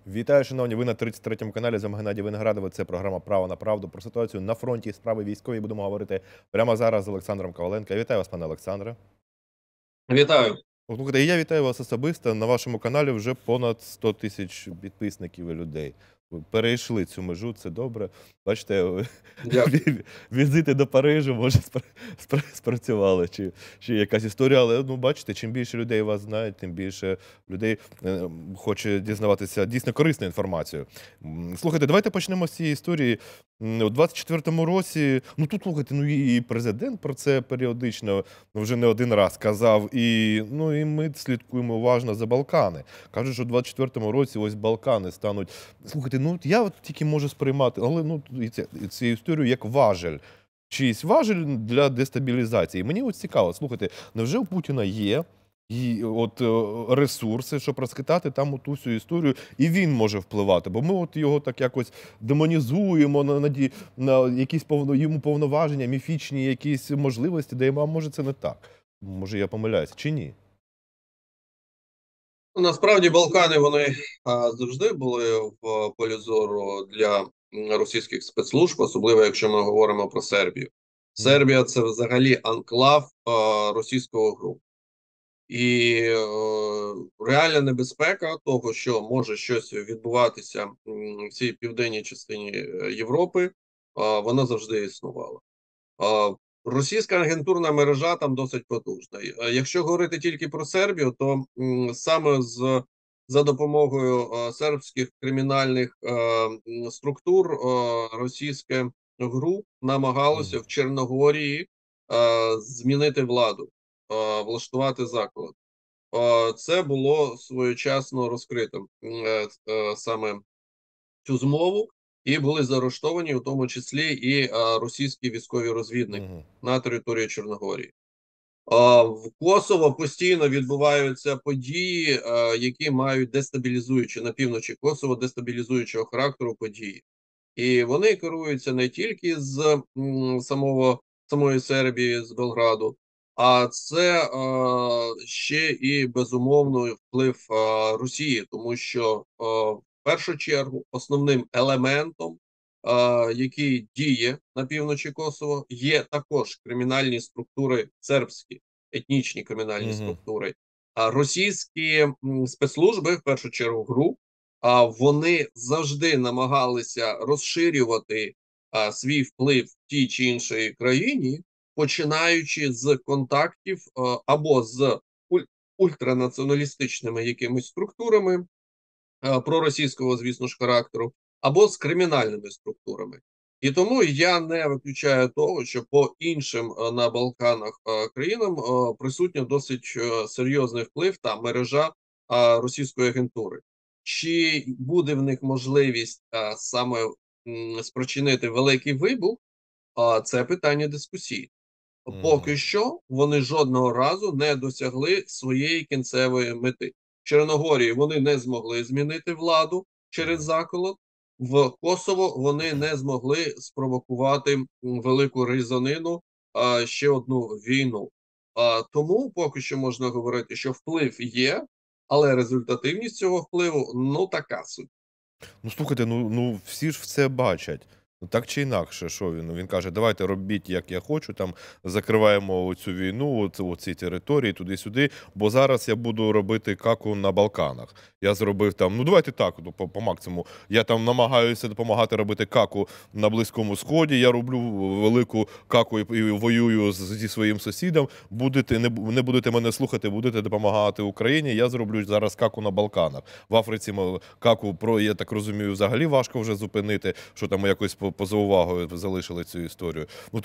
Вітаю, шановні, ви на 33-му каналі, з вами Геннадій Виноградов. Це програма «Право на правду». Про ситуацію на фронті, справи військові будемо говорити прямо зараз з Олександром Коваленко. Вітаю вас, пане Олександре. Вітаю. Слухайте, я вітаю вас особисто. На вашому каналі вже понад 100 тисяч підписників і людей. Ви перейшли цю межу, це добре. Бачите, Дякую. візити до Парижу, може, спрацювали, чи якась історія. Але, ну, бачите, чим більше людей вас знають, тим більше людей хоче дізнаватися дійсно корисну інформацію. Слухайте, давайте почнемо з цієї історії. У 24-му році, ну тут, слухайте, ну і президент про це періодично вже не один раз казав, і ми слідкуємо уважно за Балкани. Кажуть, що у 24-му році ось Балкани стануть. Слухайте, ну я от тільки можу сприймати, але цю історію як важель. Чийсь важель для дестабілізації. Мені ось цікаво, слухайте, невже у Путіна є ресурси, щоб розхитати там ту всю історію, і він може впливати, бо ми от його так якось демонізуємо на якісь йому повноваження, міфічні якісь можливості даємо, а може це не так? Може я помиляюся, чи ні? Насправді Балкани вони завжди були в полі зору для російських спецслужб, особливо якщо ми говоримо про Сербію. Сербія це взагалі анклав російського ГРУ. І реальна небезпека того, що може щось відбуватися в цій південній частині Європи, вона завжди існувала. Російська агентурна мережа там досить потужна. Якщо говорити тільки про Сербію, то саме за допомогою сербських кримінальних структур російське ГРУ намагалося в Чорногорії змінити владу, влаштувати заклад. Це було своєчасно розкрито саме цю змову. І були заарештовані, у тому числі і російські військові розвідники на території Чорногорії. В Косово постійно відбуваються події, які мають дестабілізуючі на півночі Косово, дестабілізуючого характеру події. І вони керуються не тільки з самої Сербії, з Белграду, а це ще і безумовно вплив Росії, тому що в першу чергу основним елементом, який діє на півночі Косово, є також кримінальні структури сербські, етнічні кримінальні структури. А російські спецслужби, в першу чергу ГРУ, вони завжди намагалися розширювати свій вплив в тій чи іншій країні, починаючи з контактів або з ультранаціоналістичними якимись структурами, проросійського, звісно ж, характеру, або з кримінальними структурами. І тому я не виключаю того, що по іншим на Балканах країнам присутня досить серйозний вплив та мережа російської агентури. Чи буде в них можливість саме спричинити великий вибух, це питання дискусійне. Поки що вони жодного разу не досягли своєї кінцевої мети. В Чорногорії вони не змогли змінити владу через заколот, в Косово вони не змогли спровокувати велику різанину, ще одну війну. Тому поки що можна говорити, що вплив є, але результативність цього впливу, ну, така собі. Ну, слухайте, всі ж все бачать. Ну, так чи інакше, що він? Він каже, давайте робіть, як я хочу, там, закриваємо цю війну, оці території, туди-сюди, бо зараз я буду робити каку на Балканах. Я зробив там, ну давайте так, по максимуму. Я там намагаюся допомагати робити каку на Близькому Сході, я роблю велику каку і воюю зі своїм сусідом. Не будете мене слухати, будете допомагати Україні, я зроблю зараз каку на Балканах. В Африці каку, я так розумію, взагалі важко вже зупинити, що там якось поза увагою залишили цю історію.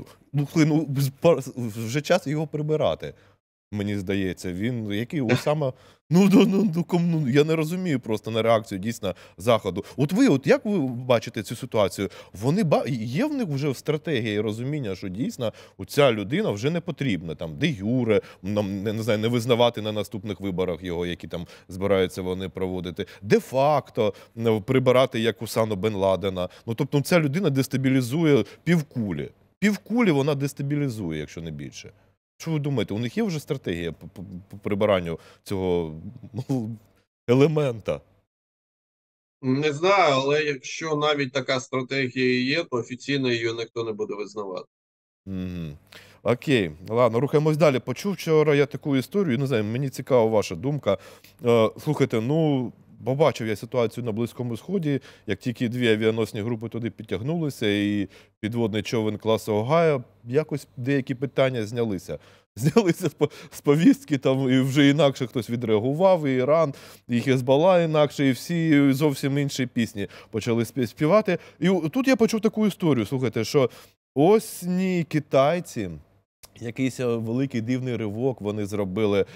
Вже час його прибирати, мені здається. Він, який Усама, я не розумію просто на реакцію дійсно Заходу. Як ви бачите цю ситуацію? Є в них вже в стратегії розуміння, що дійсно ця людина вже не потрібна, там, де юре, не знаю, не визнавати на наступних виборах його, які там збираються вони проводити, де-факто прибирати як Усаму бен Ладена. Тобто ця людина дестабілізує півкулі. Півкулі вона дестабілізує, якщо не більше. Що ви думаєте, у них є вже стратегія по прибиранню цього елемента? Не знаю, але якщо навіть така стратегія є, то офіційно її ніхто не буде визнавати. Мгм. Окей, ладно, рухаємось далі. Почув вчора я таку історію, не знаю, мені цікава ваша думка. Слухайте, ну, побачив я ситуацію на Близькому Сході, як тільки дві авіаносні групи туди підтягнулися, і підводний човен класу Огайо, якось деякі питання знялися. Знялися з повістки, там і вже інакше хтось відреагував, і Іран, і Хезбола інакше, і всі зовсім інші пісні почали співати. І тут я почув таку історію, слухайте, що ось ні китайці, якийсь великий дивний ривок вони зробили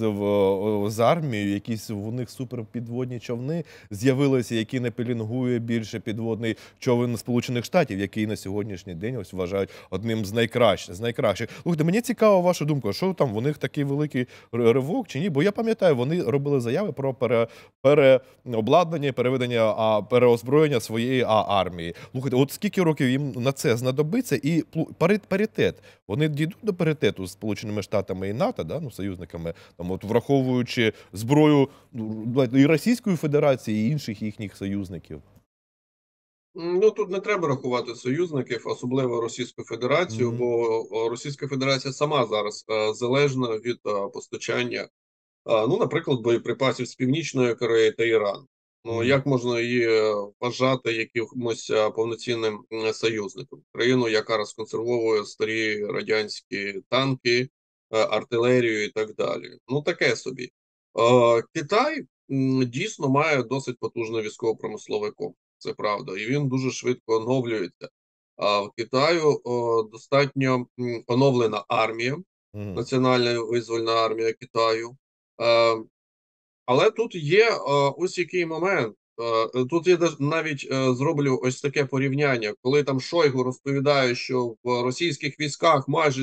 з армією, якісь у них суперпідводні човни з'явилися, які не пелінгує більше підводний човен Сполучених Штатів, який на сьогоднішній день ось вважають одним з найкращих. Слухайте, мені цікава ваша думка, що там у них такий великий ривок чи ні? Бо я пам'ятаю, вони робили заяви про переобладнання, переведення, переозброєння своєї армії. Слухайте, от скільки років їм на це знадобиться? І паритет. Вони дійдуть до паритету з Сполученими Штатами і НАТО, да, ну, союзниками, там, от, враховуючи зброю і Російської Федерації, і інших їхніх союзників? Ну, тут не треба рахувати союзників, особливо Російську Федерацію, Мгм. бо Російська Федерація сама зараз залежна від постачання, ну, наприклад, боєприпасів з Північної Кореї та Ірану. Ну, Мгм. як можна її вважати якимось повноцінним союзником? Країну, яка розконсервовує старі радянські танки, артилерію і так далі. Ну, таке собі. Китай дійсно має досить потужний військово-промисловий комплекс, це правда, і він дуже швидко оновлюється. А в Китаю достатньо оновлена армія, Мгм. Національна визвольна армія Китаю. Е, Але тут є ось який момент. Тут я навіть зроблю ось таке порівняння, коли там Шойгу розповідає, що в російських військах майже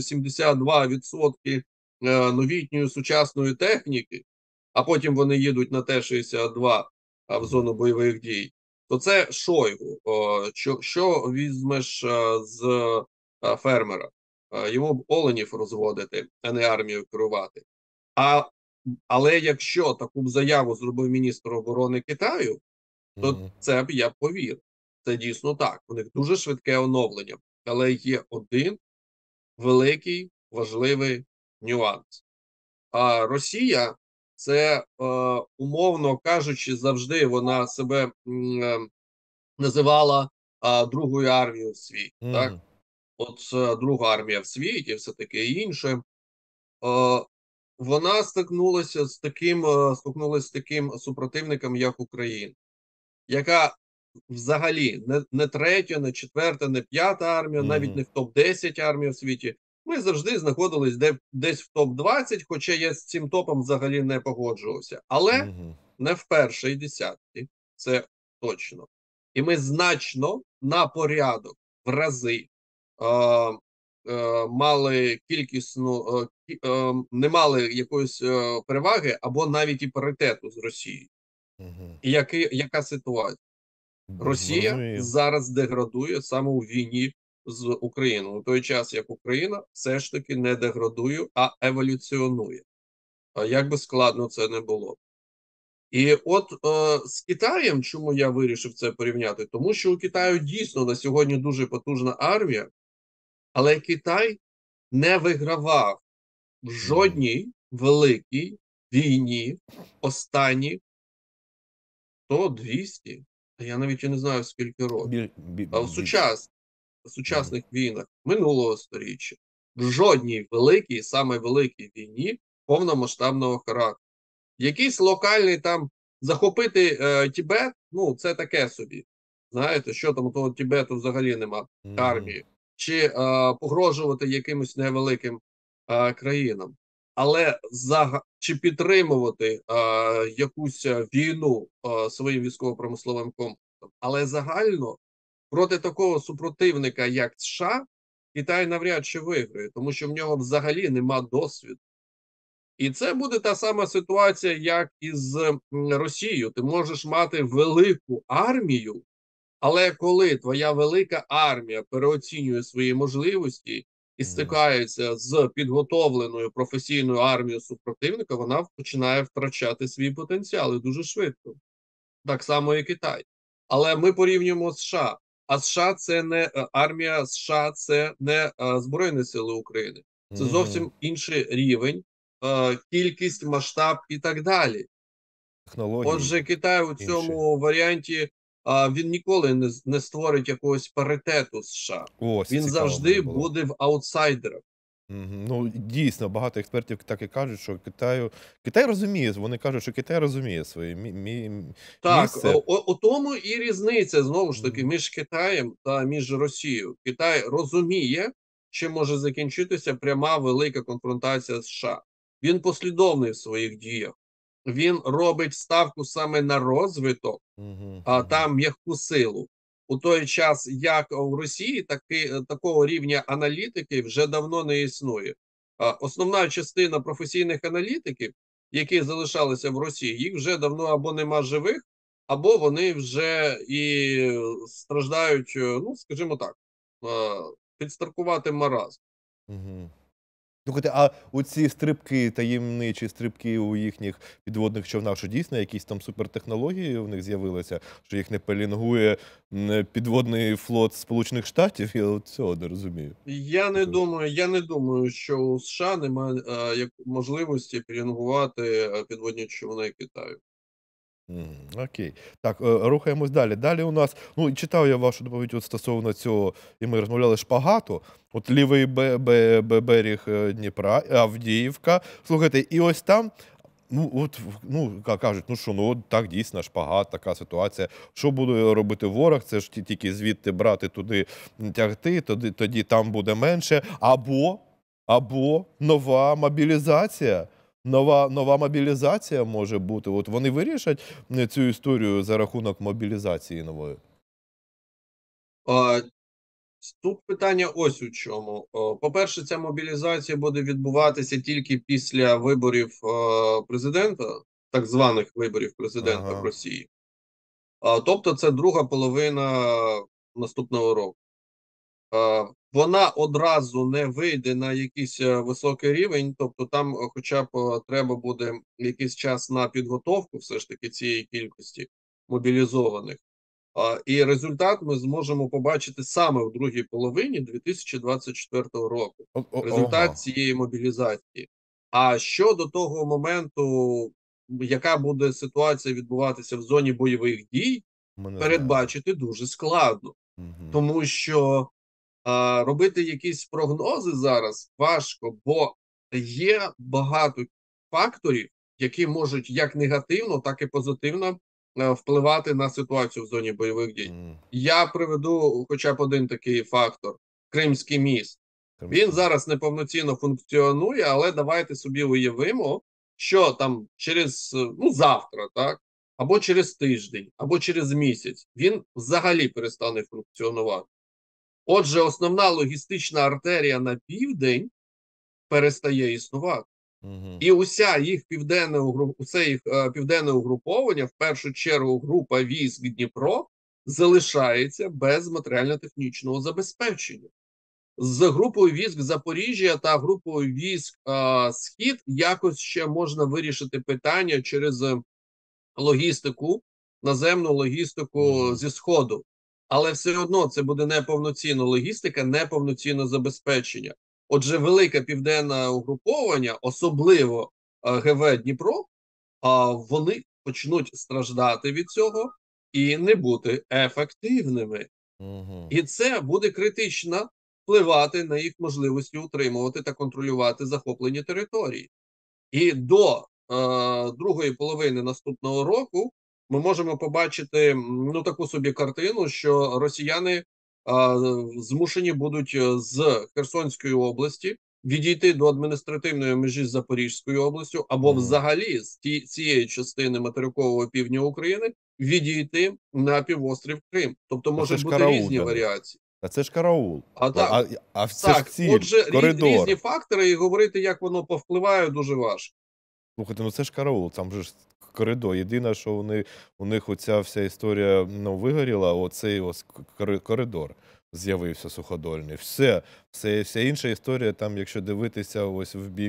72% новітньої сучасної техніки, а потім вони їдуть на Т-62 в Мгм. зону бойових дій, то це Шойгу. Що візьмеш з фермера? Йому б оленів розводити, а не армію керувати. А але якщо таку б заяву зробив міністр оборони Китаю, то Мгм. це б я повірив. Це дійсно так. У них дуже швидке оновлення, але є один великий важливий нюанс. А Росія це, умовно кажучи, завжди вона себе називала другою армією в світі. Так, Мгм. от друга армія в світі, все таке інше. Вона стикнулася з таким супротивником, як Україна, яка взагалі не третя, не четверта, не п'ята армія, навіть Мгм. не в топ-10 армія в світі. Ми завжди знаходились десь в топ-20, хоча я з цим топом взагалі не погоджувався. Але Мгм. не в першій десятці, це точно. І ми значно на порядок в рази мали кількісну, не мали якоїсь переваги або навіть і паритету з Росією. Мгм. І яка ситуація? Росія Зрозумів. зараз деградує саме у війні з Україною, у той час як Україна все ж таки не деградує, а еволюціонує. А як би складно це не було. І от з Китаєм, чому я вирішив це порівняти? Тому що у Китаю дійсно на сьогодні дуже потужна армія, але Китай не вигравав в Мгм. жодній великій війні останні 100-200, я навіть і не знаю скільки років, а в Більше. Мгм. сучасних війнах минулого сторіччя, в жодній великій, саме великій війні повномасштабного характеру. Якийсь локальний там захопити Тібет, ну це таке собі. Знаєте, що там у того Тібету взагалі нема Мгм. армії, чи погрожувати якимось невеликим країнам. Але чи підтримувати якусь війну своїм військово-промисловим комплексом, але загально проти такого супротивника, як США, Китай навряд чи виграє, тому що в нього взагалі нема досвіду. І це буде та сама ситуація, як і з Росією. Ти можеш мати велику армію, але коли твоя велика армія переоцінює свої можливості і Мгм. стикається з підготовленою професійною армією супротивника, вона починає втрачати свій потенціал і дуже швидко. Так само і Китай. Але ми порівнюємо з США. А США це не армія США, це не Збройні Сили України. Це Мгм. зовсім інший рівень, кількість, масштаб і так далі. Технології Отже, Китай у інші. цьому варіанті він ніколи не створить якогось паритету з США. Ось Він цікаво мені завжди було. буде в аутсайдерах. Мгм. Ну, дійсно, багато експертів так і кажуть, що Китай розуміє, вони кажуть, що Китай розуміє своє Так, місце. у тому і різниця знову ж таки Мгм. між Китаєм та між Росією. Китай розуміє, чим може закінчитися пряма велика конфронтація з США. Він послідовний в своїх діях. Він робить ставку саме на розвиток, Мгм. а Мгм. там м'яку силу. У той час, як в Росії, такого рівня аналітики вже давно не існує. Основна частина професійних аналітиків, які залишалися в Росії, їх вже давно або нема живих, або вони вже і страждають, ну скажімо так, підстаркуватим маразм. Мгм. Слухайте, а оці стрибки, таємничі стрибки у їхніх підводних човнах, що дійсно якісь там супертехнології у них з'явилися, що їх не пелінгує підводний флот Сполучених Штатів? Я от цього не розумію. Я не думаю, що у США немає можливості пілінгувати підводні човни Китаю. Окей. Так, рухаємось далі. Далі у нас, ну, читав я вашу доповідь от стосовно цього, і ми розмовляли шпагату. От лівий берег Дніпра, Авдіївка. Слухайте, і ось там, ну, от, ну, кажуть, ну що, ну, от так дійсно шпагат, така ситуація. Що буде робити ворог? Це ж тільки звідти брати туди, тягти, тоді там буде менше. Або нова мобілізація. Нова мобілізація може бути. От вони вирішать цю історію за рахунок мобілізації нової? А, Тут питання ось у чому. По-перше, ця мобілізація буде відбуватися тільки після виборів президента, так званих виборів президента в Ага. Росії. Тобто, це друга половина наступного року. Вона одразу не вийде на якийсь високий рівень, тобто там, хоча б треба буде якийсь час на підготовку, все ж таки цієї кількості мобілізованих. І результат ми зможемо побачити саме в другій половині 2024 року. Ага. Результат цієї мобілізації. А щодо того моменту, яка буде ситуація відбуватися в зоні бойових дій, Ми не знаємо. передбачити дуже складно, Мгм. тому що робити якісь прогнози зараз важко, бо є багато факторів, які можуть як негативно, так і позитивно впливати на ситуацію в зоні бойових дій. М. Я приведу хоча б один такий фактор: Кримський міст. Він Кримський міст. зараз неповноцінно функціонує, але давайте собі уявимо, що там через ну завтра, так, або через тиждень, або через місяць він взагалі перестане функціонувати. Отже, основна логістична артерія на південь перестає існувати. Мгм. І усе їх південне угруповання, в першу чергу група військ Дніпро, залишається без матеріально-технічного забезпечення. З групою військ Запоріжжя та групою військ Схід якось ще можна вирішити питання через логістику, наземну логістику Мгм. зі Сходу. Але все одно це буде неповноцінна логістика, неповноцінне забезпечення. Отже, велике південне угруповання, особливо ГВ Дніпро, вони почнуть страждати від цього і не бути ефективними. Мгм. І це буде критично впливати на їх можливості утримувати та контролювати захоплені території. І до другої половини наступного року ми можемо побачити ну таку собі картину, що росіяни змушені будуть з Херсонської області відійти до адміністративної межі з Запорізькою областю, або Мгм. взагалі з цієї частини материкового півдня України відійти на півострів Крим. Тобто Та це можуть ж бути караул різні для них. варіації. Та це ж караул. А так, Це ж так, ціль, отже, різні коридор. фактори, і говорити, як воно повпливає, дуже важко. Слухайте, ну це ж караул, там же ж коридор. Єдине, що у них оця вся історія ну, вигоріла, оцей ось коридор з'явився суходольний. Вся інша історія, там, якщо дивитися ось в бік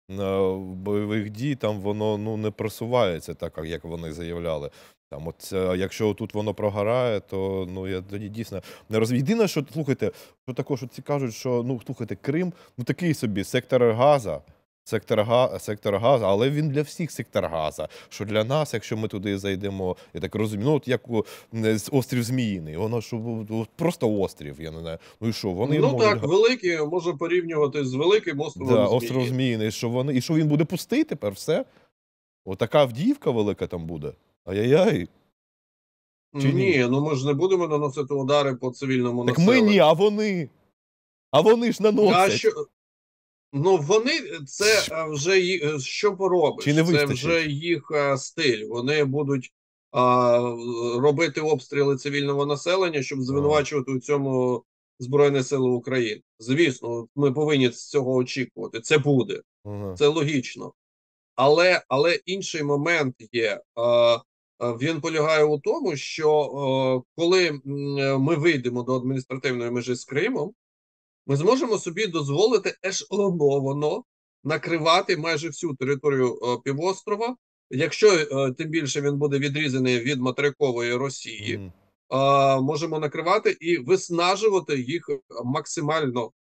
бойових дій, там воно не просувається так, як вони заявляли. Там, от, якщо тут воно прогорає, то я тоді дійсно не розумію. Єдине, що слухайте, що також ці кажуть, що слухайте, Крим, такий собі сектор Газа. Сектор Газа, але він для всіх сектор Газа. Що для нас, якщо ми туди зайдемо, я так розумію, от як острів Зміїний, воно ж просто острів, я не знаю. Ну і що, вони Ну можуть. так, великий, може порівнювати з великим островом Остров Змії. Зміїний, і що він буде пустий тепер, все? Отака Авдіївка велика там буде? Ай-яй-яй. Чи ні? Ні, ну ми ж не будемо наносити удари по цивільному Так ми ні, населенню. а вони. А вони ж А наносять. що? Ну вони це вже що поробиш? Чи не Це вистачить? вже їх стиль. Вони будуть робити обстріли цивільного населення, щоб звинувачувати у цьому Збройні Сили України. Звісно, ми повинні з цього очікувати. Це буде, Ага. це логічно. Але інший момент є. Він полягає у тому, що коли ми вийдемо до адміністративної межі з Кримом, ми зможемо собі дозволити ешелоновано накривати майже всю територію півострова, якщо тим більше він буде відрізаний від материкової Росії, можемо накривати і виснажувати їх максимально.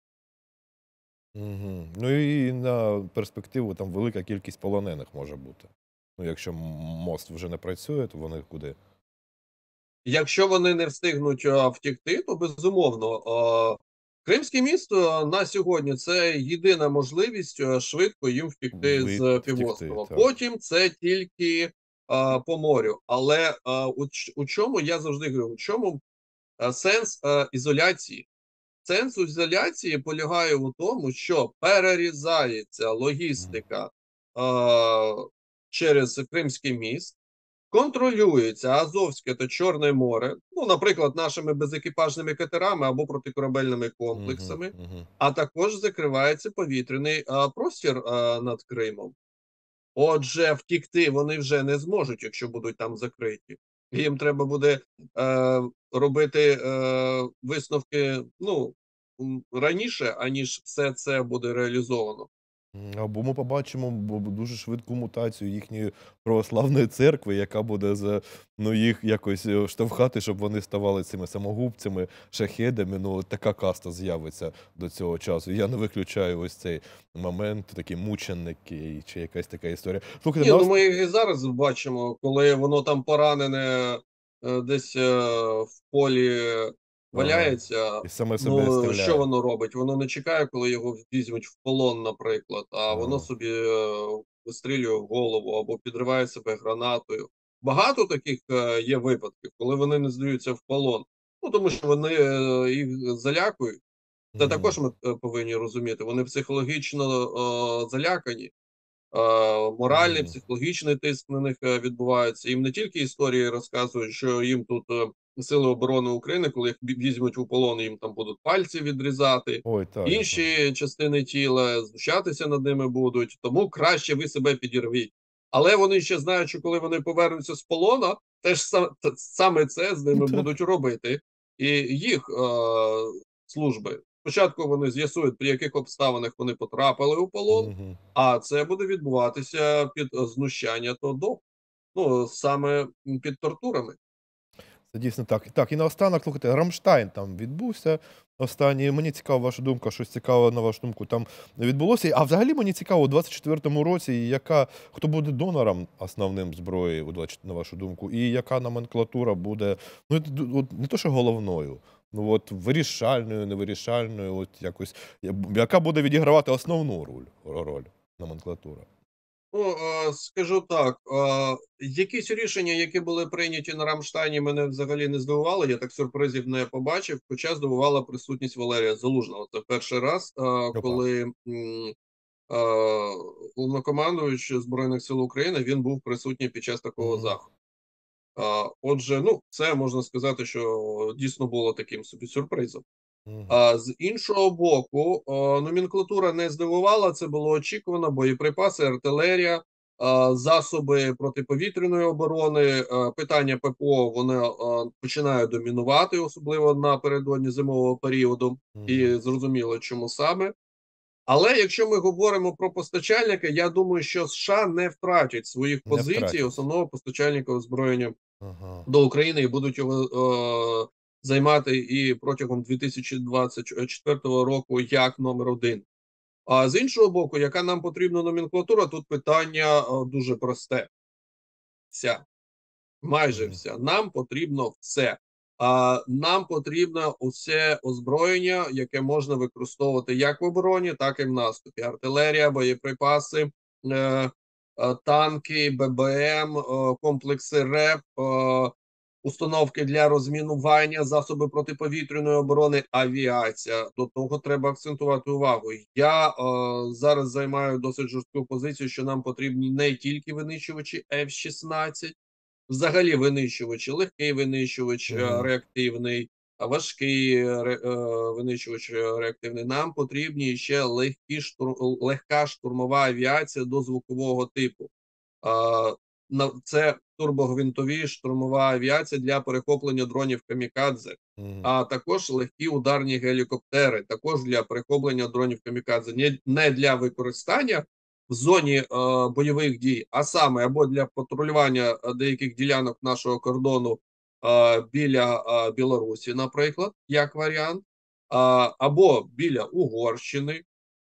Ну і на перспективу там велика кількість полонених може бути. Ну, якщо мост вже не працює, то вони куди? Якщо вони не встигнуть втікти, то безумовно. Кримське місто на сьогодні це єдина можливість швидко їм втікти з півострова. Потім це тільки по морю. Але у чому я завжди говорю, у чому сенс ізоляції? Сенс ізоляції полягає у тому, що перерізається логістика через Кримський міст, контролюється Азовське та Чорне море, ну, наприклад, нашими безекіпажними катерами або протикорабельними комплексами, а також закривається повітряний простір над Кримом. Отже, втікти вони вже не зможуть, якщо будуть там закриті. Їм треба буде робити висновки раніше, аніж все це буде реалізовано. Або ми побачимо дуже швидку мутацію їхньої православної церкви, яка буде їх якось штовхати, щоб вони ставали цими самогубцями, шахедами. Така каста з'явиться до цього часу. Я не виключаю ось цей момент, такі мученики чи якась така історія. Слухайте, ми їх і зараз бачимо, коли воно там поранене десь в полі валяється. І саме себе стріляє. Що воно робить? Воно не чекає, коли його візьмуть в полон, наприклад, а воно собі вистрілює в голову або підриває себе гранатою. Багато таких є випадків, коли вони не здаються в полон. Тому що вони їх залякують. Це також ми повинні розуміти. Вони психологічно залякані. Моральний, психологічний тиск на них відбувається. Їм не тільки історії розказують, що їм тут Сили оборони України, коли їх візьмуть у полон, їм там будуть пальці відрізати, інші частини тіла, знущатися над ними будуть, тому краще ви себе підірвіть. Але вони ще знають, що коли вони повернуться з полона, теж саме це з ними будуть робити. І їх служби. Спочатку вони з'ясують, при яких обставинах вони потрапили у полон, а це буде відбуватися під знущання саме під тортурами. Це дійсно так. Так, і наостанок, слухайте, Рамштайн там відбувся останній. Мені цікава ваша думка, щось цікаве, на вашу думку, там відбулося. А взагалі мені цікаво, у 24-му році, хто буде донором основним зброї, на вашу думку, і яка номенклатура буде, не то що головною, вирішальною, невирішальною, яка буде відігравати основну роль номенклатура? Скажу так, якісь рішення, які були прийняті на Рамштайні, мене взагалі не здивували, я так сюрпризів не побачив, хоча здивувала присутність Валерія Залужного. Це перший раз, коли головнокомандуючий Збройних сил України, він був присутній під час такого заходу. Отже, це можна сказати, що дійсно було таким собі сюрпризом. З іншого боку, номенклатура не здивувала, це було очікувано, боєприпаси, артилерія, засоби протиповітряної оборони, питання ППО, вони починають домінувати, особливо напередодні зимового періоду, і зрозуміло, чому саме. Але якщо ми говоримо про постачальника, я думаю, що США не втратять своїх Не позицій втратять. основного постачальника озброєння Ага. до України і будуть його займати і протягом 2024 року як номер один. А з іншого боку, яка нам потрібна номенклатура, тут питання дуже просте. Вся, майже Мгм. вся. Нам потрібно все. Нам потрібно усе озброєння, яке можна використовувати як в обороні, так і в наступі. Артилерія, боєприпаси, е, танки, ББМ, комплекси РЕП, установки для розмінування, засоби протиповітряної оборони, авіація. До того треба акцентувати увагу. Я зараз займаю досить жорстку позицію, що нам потрібні не тільки винищувачі F-16, взагалі винищувачі, легкий винищувач Мгм. реактивний, важкий винищувач реактивний. Нам потрібні ще легка штурмова авіація до звукового типу. Це турбогвинтові штурмова авіація для перехоплення дронів камікадзе, Мгм. а також легкі ударні гелікоптери, також для перехоплення дронів камікадзе, не для використання в зоні бойових дій, а саме або для патрулювання деяких ділянок нашого кордону біля Білорусі, наприклад, як варіант, або біля Угорщини,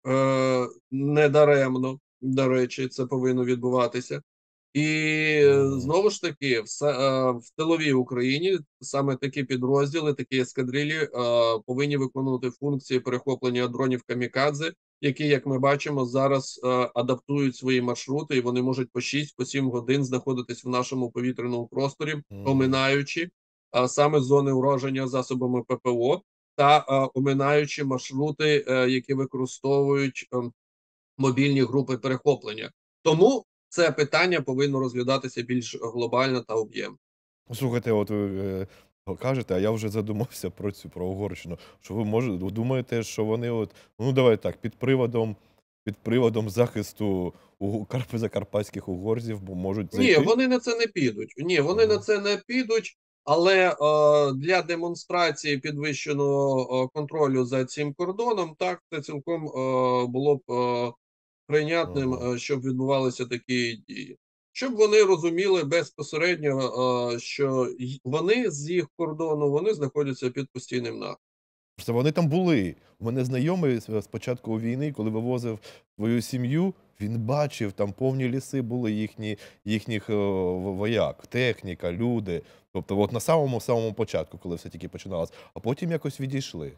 недаремно, до речі, це повинно відбуватися. І Мгм. знову ж таки, в тиловій Україні саме такі підрозділи, такі ескадрилі повинні виконувати функції перехоплення дронів камікадзе, які, як ми бачимо, зараз адаптують свої маршрути, і вони можуть по 6-7 годин знаходитись в нашому повітряному просторі, Мгм. оминаючи саме зони ураження засобами ППО та оминаючи маршрути, які використовують мобільні групи перехоплення. Тому це питання повинно розглядатися більш глобально та об'ємно. Слухайте, от ви кажете, а я вже задумався про Угорщину. Що ви думаєте, що вони ну давай так, під приводом захисту закарпатських угорців можуть Ні, зайти? вони на це не підуть. Ні, вони на Ага. це не підуть. Але для демонстрації підвищеного контролю за цим кордоном, так це цілком було б прийнятним, Ага. щоб відбувалися такі дії. Щоб вони розуміли безпосередньо, що вони з їх кордону вони знаходяться під постійним наглядом. Просто вони там були. У мене знайомий з початку війни, коли вивозив свою сім'ю, він бачив, там повні ліси були їхніх вояк, техніка, люди. Тобто, от на самому початку, коли все тільки починалось, а потім якось відійшли.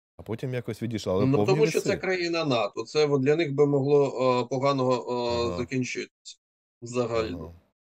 Але Ну повні тому що це ліси. країна НАТО. Це для них би могло погано Ага, закінчитися загально. ага.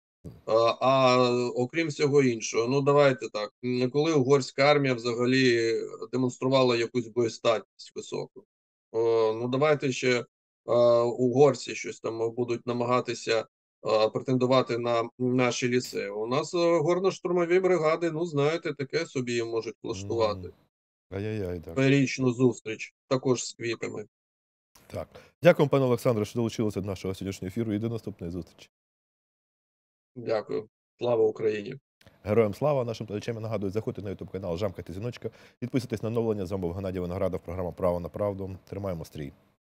Окрім всього іншого, ну давайте так. Коли угорська армія взагалі демонструвала якусь боєздатність високу, ну давайте ще угорці щось там будуть намагатися претендувати на наші ліси. У нас горно-штурмові бригади, ну знаєте, таке собі можуть влаштувати. Мгм. Ай-яй-яй, так. Річну зустріч, також з квітами. Так. Дякую, пане Олександре, що долучилися до нашого сьогоднішнього ефіру і до наступної зустрічі. Дякую. Слава Україні! Героям слава! Нашим глядачам я нагадую, заходьте на YouTube канал, жамкайте дзвіночка, підписуйтесь на оновлення. З вами був Геннадій Виноградов, програма «Право на правду». Тримаємо стрій.